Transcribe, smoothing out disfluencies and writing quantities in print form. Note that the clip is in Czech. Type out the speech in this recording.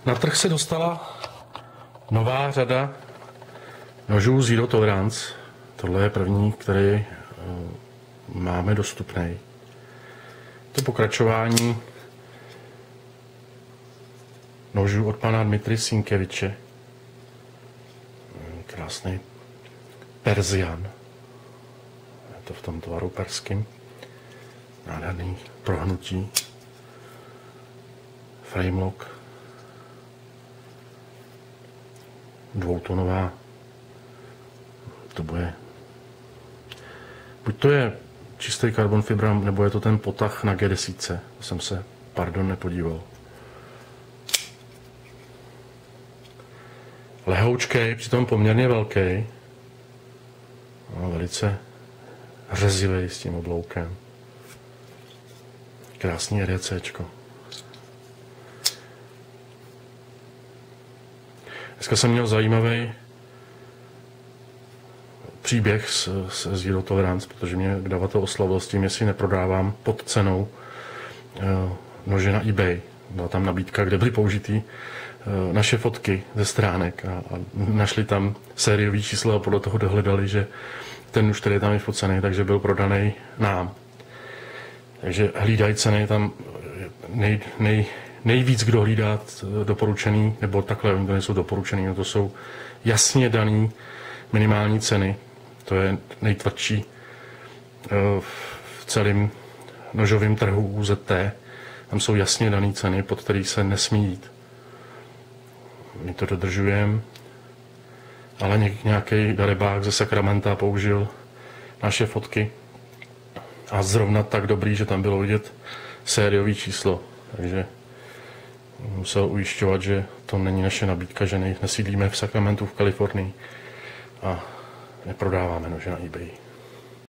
Na trh se dostala nová řada nožů Zero Tolerance. Tohle je první, který máme dostupný. To pokračování nožů od pana Dmitry Sinkeviče. Krásný Persian. Je to v tom tvaru perským. Nádherný prohnutí. Framelock. Dvoutonová. To bude. Buď to je čistý karbon fibra, nebo je to ten potah na G10. To jsem se, nepodíval. Lehoučkej, přitom poměrně velký. No, velice řezivý s tím obloukem. Krásný RCčko. Dneska jsem měl zajímavý příběh se Zero Tolerance, protože mě davatel oslavil s tím, jestli neprodávám pod cenou nože na eBay. Byla tam nabídka, kde byly použitý naše fotky ze stránek a našli tam sériový číslo a podle toho dohledali, že ten nůž, který je tam vyfocený, takže byl prodaný nám. Takže hlídají ceny tam nejvíc, kdo hlídá doporučený, nebo takhle, to nejsou doporučený, no to jsou jasně daný minimální ceny. To je nejtvrdší v celém nožovém trhu UZT. Tam jsou jasně dané ceny, pod který se nesmí jít. My to dodržujeme, ale nějaký darebák ze Sakramenta použil naše fotky a zrovna tak dobrý, že tam bylo vidět sériový číslo. Takže musel ujišťovat, že to není naše nabídka, že nesídlíme v Sacramentu v Kalifornii a neprodáváme nože na eBay.